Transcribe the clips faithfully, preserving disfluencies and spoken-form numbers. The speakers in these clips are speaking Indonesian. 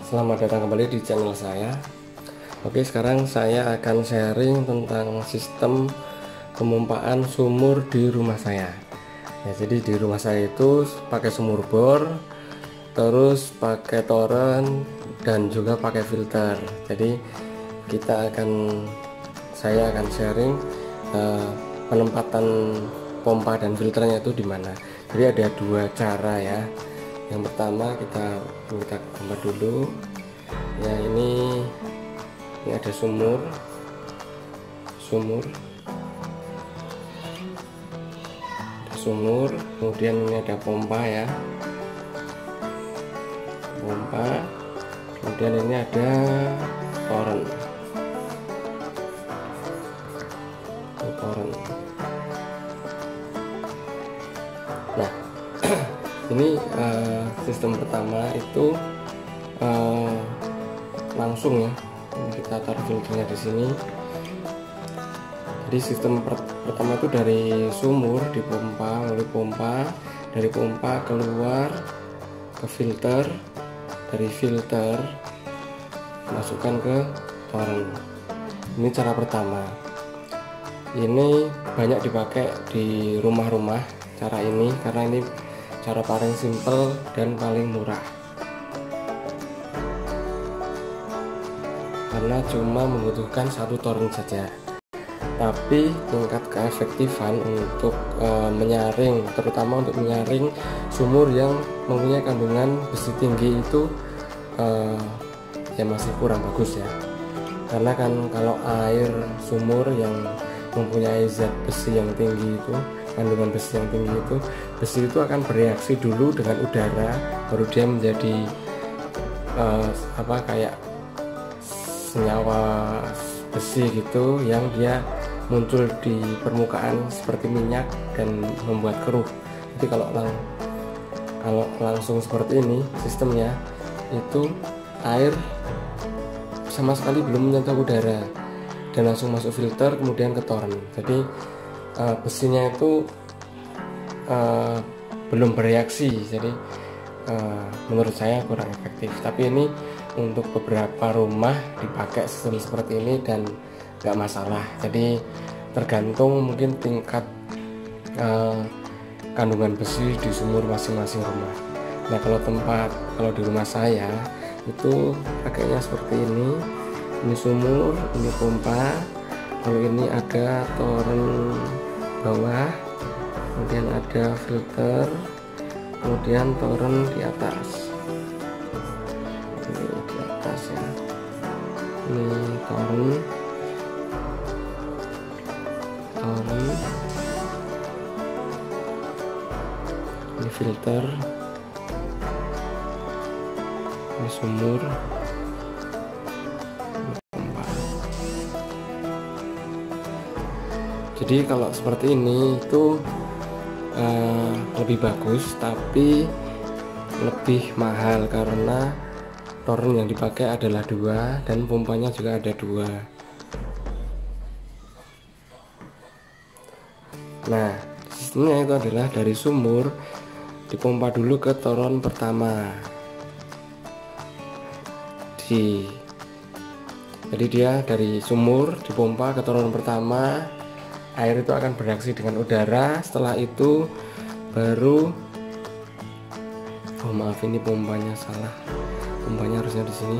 Selamat datang kembali di channel saya. Oke, sekarang saya akan sharing tentang sistem pemompaan sumur di rumah saya. Ya, jadi di rumah saya itu pakai sumur bor, terus pakai toren dan juga pakai filter. Jadi kita akan saya akan sharing eh, penempatan pompa dan filternya itu di mana. Jadi ada dua cara ya. Yang pertama kita kita gambar dulu ya, ini ini ada sumur sumur ada sumur kemudian ini ada pompa ya, pompa, kemudian ini ada toren toren nah ini uh, sistem pertama itu uh, langsung ya, kita taruh filternya di sini. Jadi sistem per pertama itu dari sumur dipompa, lalu pompa, dari pompa keluar ke filter, dari filter masukkan ke toren. Ini cara pertama. Ini banyak dipakai di rumah-rumah cara ini karena ini cara paling simple dan paling murah, karena cuma membutuhkan satu toren saja. Tapi tingkat keefektifan untuk e, menyaring, terutama untuk menyaring sumur yang mempunyai kandungan besi tinggi itu e, ya masih kurang bagus ya. Karena kan kalau air sumur yang mempunyai zat besi yang tinggi itu, kandungan besi yang tinggi itu, besi itu akan bereaksi dulu dengan udara, baru dia menjadi uh, apa kayak senyawa besi gitu yang dia muncul di permukaan seperti minyak dan membuat keruh. Jadi kalau lang kalau langsung seperti ini sistemnya, itu air sama sekali belum menyentuh udara dan langsung masuk filter kemudian ke toren. Jadi Uh, besinya itu uh, belum bereaksi, jadi uh, menurut saya kurang efektif. Tapi ini untuk beberapa rumah dipakai sistem seperti ini dan nggak masalah. Jadi tergantung mungkin tingkat uh, kandungan besi di sumur masing-masing rumah. Nah kalau tempat kalau di rumah saya itu pakainya seperti ini. Ini sumur, ini pompa, lalu ini ada toren bawah, kemudian ada filter, kemudian toren di atas. Ini di atas ya, ini toren, toren, ini filter, ini sumur, jadi kalau seperti ini itu uh, lebih bagus, tapi lebih mahal karena toren yang dipakai adalah dua dan pompanya juga ada dua. Nah sistemnya itu adalah dari sumur dipompa dulu ke toren pertama. Di, jadi dia dari sumur dipompa ke toren pertama. Air itu akan bereaksi dengan udara. Setelah itu baru, oh maaf ini pompanya salah, pompanya harusnya di sini.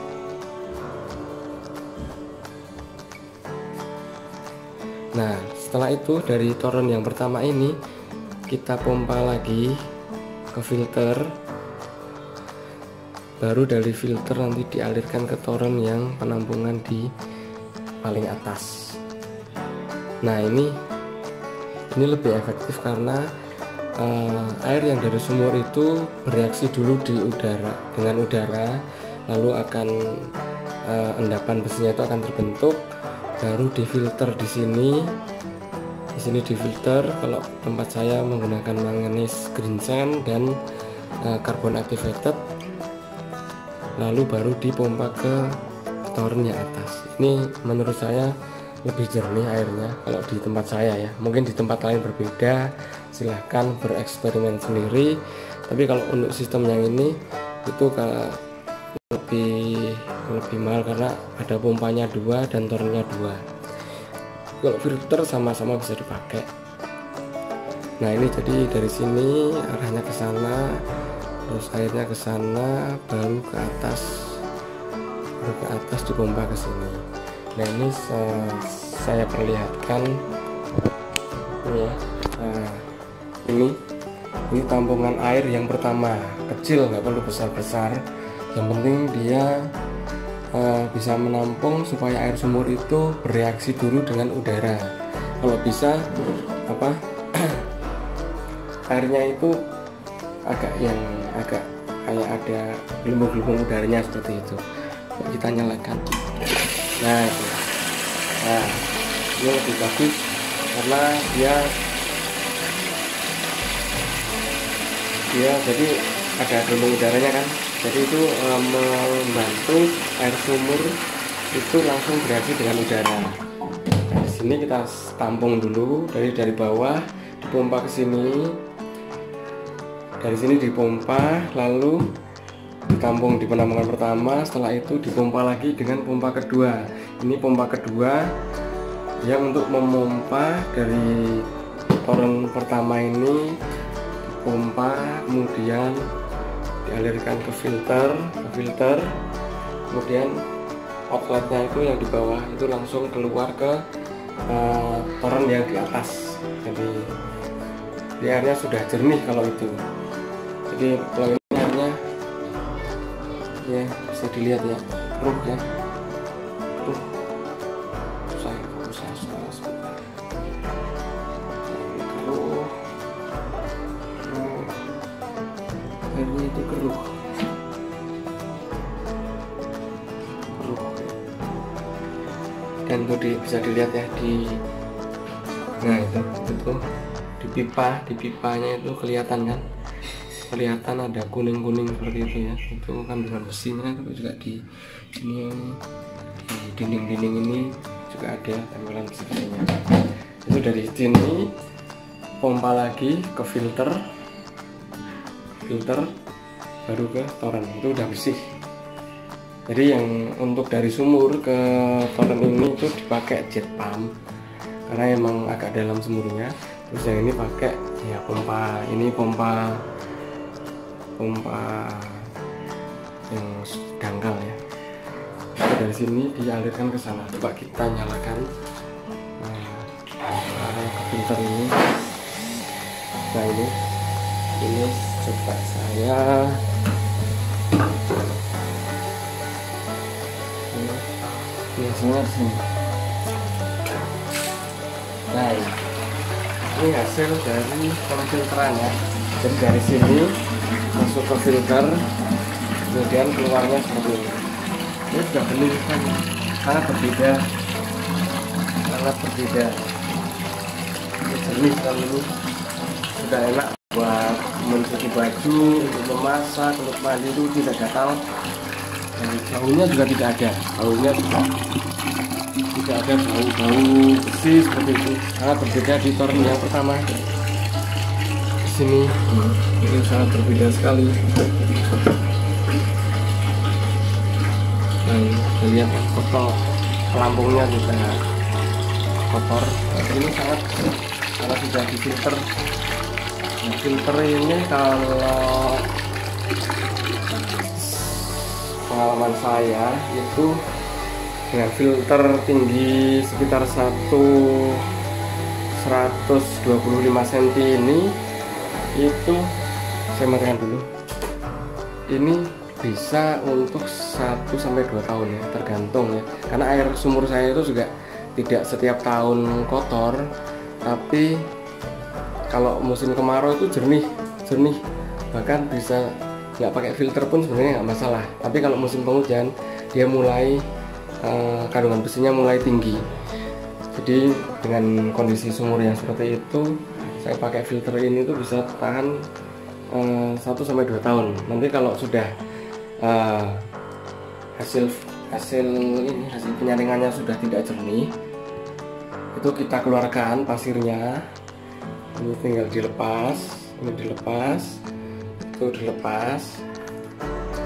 Nah setelah itu dari toren yang pertama ini kita pompa lagi ke filter, baru dari filter nanti dialirkan ke toren yang penampungan di paling atas. Nah ini ini lebih efektif karena uh, air yang dari sumur itu bereaksi dulu di udara dengan udara, lalu akan uh, endapan besinya itu akan terbentuk, baru difilter di sini. Di sini difilter. Kalau tempat saya menggunakan manganese green sand dan uh, carbon activated, lalu baru dipompa ke torennya atas. Ini menurut saya lebih jernih airnya kalau di tempat saya ya. Mungkin di tempat lain berbeda, silahkan bereksperimen sendiri. Tapi kalau untuk sistem yang ini itu lebih lebih mahal karena ada pompanya dua dan tornya dua. Kalau filter sama-sama bisa dipakai. Nah ini jadi dari sini arahnya ke sana, terus airnya ke sana, baru ke atas, baru ke atas dipompa ke sini. Nah ini saya, saya perlihatkan ini ya. Nah, ini ini tampungan air yang pertama, kecil, nggak perlu besar-besar. Yang penting dia uh, bisa menampung supaya air sumur itu bereaksi dulu dengan udara. Kalau bisa apa airnya itu agak yang agak kayak ada gelembung-gelembung udaranya seperti itu. Kita nyalakan. Nah, itu. Nah, ini lebih bagus karena dia dia jadi ada gelembung udaranya kan. Jadi itu e, membantu air sumur itu langsung bereaksi dengan udara. Nah, di sini kita tampung dulu dari dari bawah, dipompa ke sini. Dari sini dipompa, lalu ditampung di penampungan pertama. Setelah itu dipompa lagi dengan pompa kedua. Ini pompa kedua yang untuk memompa dari toren pertama ini dipompa, kemudian dialirkan ke filter, ke filter, kemudian outletnya itu yang di bawah itu langsung keluar ke uh, toren yang di atas. Jadi airnya sudah jernih kalau itu. Jadi kalau ini airnya ya bisa dilihat ya, keruh ya, keruh. Saya usah salah sebentar. Keruh, keruh. Airnya itu keruh, keruh. Dan itu di, bisa dilihat ya di, nah itu, itu di pipa, di pipanya itu kelihatan kan? Kelihatan ada kuning-kuning seperti itu ya. Itu kan dengan besinya, tapi juga di sini di dinding-dinding ini juga ada tempelan besinya. Itu dari sini pompa lagi ke filter, filter baru ke toren, itu udah bersih. Jadi yang untuk dari sumur ke toren ini itu dipakai jet pump karena emang agak dalam sumurnya. Terus yang ini pakai ya pompa, ini pompa pompa yang dangkal ya. Jadi dari sini dialirkan ke sana. Coba kita nyalakan nah, ke filter ini. Nah ini, ini coba saya ini biasanya di sini. Nah ini, ini hasil dari pemfilteran ya. Jadi dari sini masuk ke filter, kemudian keluarnya seperti ini. Ini sudah bening kan, sangat berbeda, sangat berbeda. Ini jernih sekali, ini sudah enak buat mencuci baju, untuk memasak, untuk mandi itu tidak gatal. Dan baunya juga tidak ada, baunya juga tidak ada bau-bau besi seperti itu. Sangat berbeda di toren yang pertama. Sini ini sangat berbeda sekali. Nah, kita lihat kotor, pelampungnya juga kotor. Ini sangat karena sudah difilter. Nah, filter ini kalau pengalaman saya itu dengan filter tinggi sekitar satu seratus dua puluh lima sentimeter ini itu saya matikan dulu. Ini bisa untuk satu sampai dua tahun ya, tergantung ya. Karena air sumur saya itu juga tidak setiap tahun kotor, tapi kalau musim kemarau itu jernih, jernih. Bahkan bisa nggak pakai filter pun sebenarnya nggak masalah. Tapi kalau musim penghujan dia mulai eh, kandungan besinya mulai tinggi. Jadi dengan kondisi sumur yang seperti itu, saya pakai filter ini tuh bisa tahan satu sampai dua tahun. Nanti kalau sudah uh, hasil hasil ini hasil penyaringannya sudah tidak jernih, itu kita keluarkan pasirnya. Ini tinggal dilepas, ini dilepas, itu dilepas,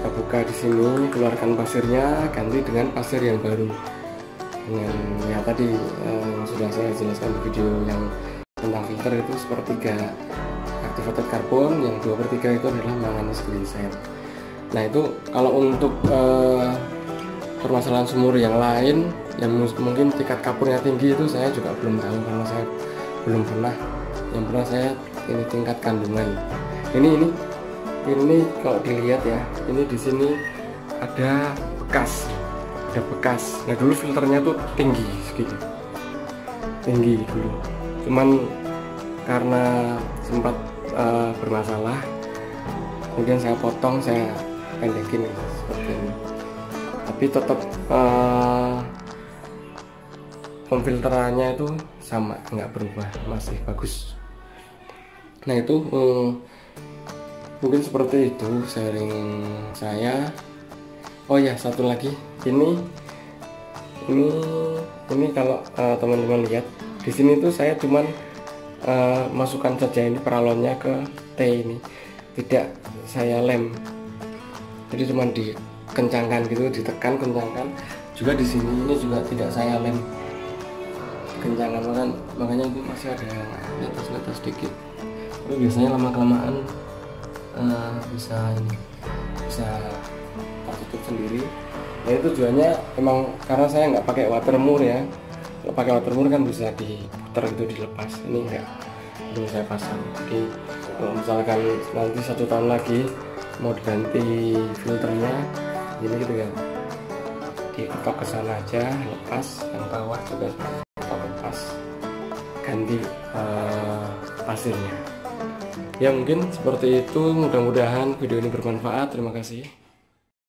kita buka di sini, keluarkan pasirnya, ganti dengan pasir yang baru dengan ya tadi eh, yang sudah saya jelaskan di video yang tentang filter itu sepertiga activated carbon, yang dua per tiga itu adalah manganese glycine. Nah itu kalau untuk eh, permasalahan sumur yang lain yang mungkin tingkat kapurnya tinggi itu saya juga belum tahu karena saya belum pernah. Yang pernah saya ini tingkat kandungan. Ini ini ini kalau dilihat ya, ini di sini ada bekas, ada bekas. Nah dulu filternya tuh tinggi segini, tinggi dulu. Cuman karena sempat uh, bermasalah, kemudian saya potong, saya pendekin seperti ini. Tapi tetap uh, pemfilterannya itu sama, nggak berubah, masih bagus. Nah itu um, mungkin seperti itu sharing saya. Oh ya satu lagi, ini ini ini kalau uh, teman-teman lihat di sini tuh saya cuman uh, masukkan saja ini peralonnya ke T ini, tidak saya lem, jadi cuman dikencangkan gitu, ditekan kencangkan. Juga di sini ini juga tidak saya lem kencangkan, makanya, makanya itu masih ada di atas atas sedikit. Tapi biasanya lama kelamaan uh, bisa ini bisa tertutup sendiri. Nah itu tujuannya emang karena saya nggak pakai watermur ya. Kalau pakai watermur kan bisa diputar gitu, dilepas. Ini enggak, belum saya pasang. Jadi kalau misalkan nanti satu tahun lagi mau diganti filternya ini gitu kan, diketok ke sana aja, lepas, yang bawah juga ketok lepas, ganti uh, pasirnya. Ya mungkin seperti itu, mudah-mudahan video ini bermanfaat. Terima kasih.